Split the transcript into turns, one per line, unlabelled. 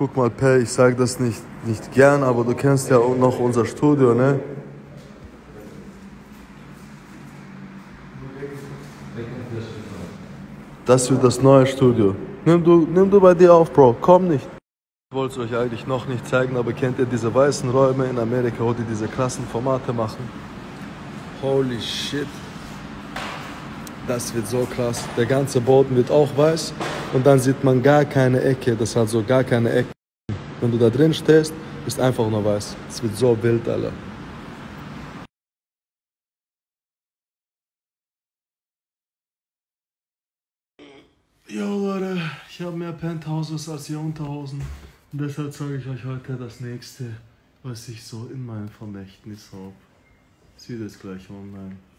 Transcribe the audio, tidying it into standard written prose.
Guck mal, Per, ich sage das nicht gern, aber du kennst ja auch noch unser Studio, ne? Das wird das neue Studio. Nimm du bei dir auf, Bro. Komm nicht. Ich wollte es euch eigentlich noch nicht zeigen, aber kennt ihr diese weißen Räume in Amerika, wo die diese krassen Formate machen? Holy shit. Das wird so krass. Der ganze Boden wird auch weiß und dann sieht man gar keine Ecke. Das hat so gar keine Ecke. Wenn du da drin stehst, ist einfach nur weiß. Es wird so wild, Alter. Jo Leute, ich habe mehr Penthouses als hier Unterhosen. Und deshalb zeige ich euch heute das nächste, was ich so in meinem Vermächtnis habe. Seht es gleich online.